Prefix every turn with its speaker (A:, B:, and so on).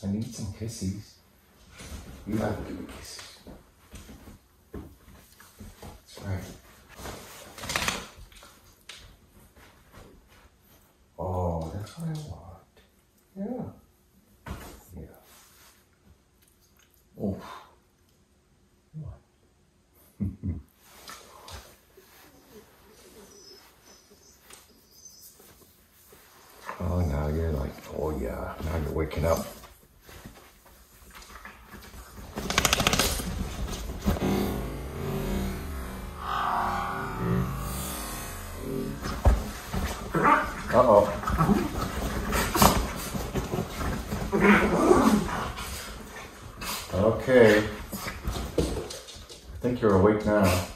A: I need some kisses. You have to give me kisses. That's right. Oh, that's what I want. Yeah. Yeah. Oh. Oh, now you're like, oh yeah, now you're waking up. Uh-oh. Okay. I think you're awake now.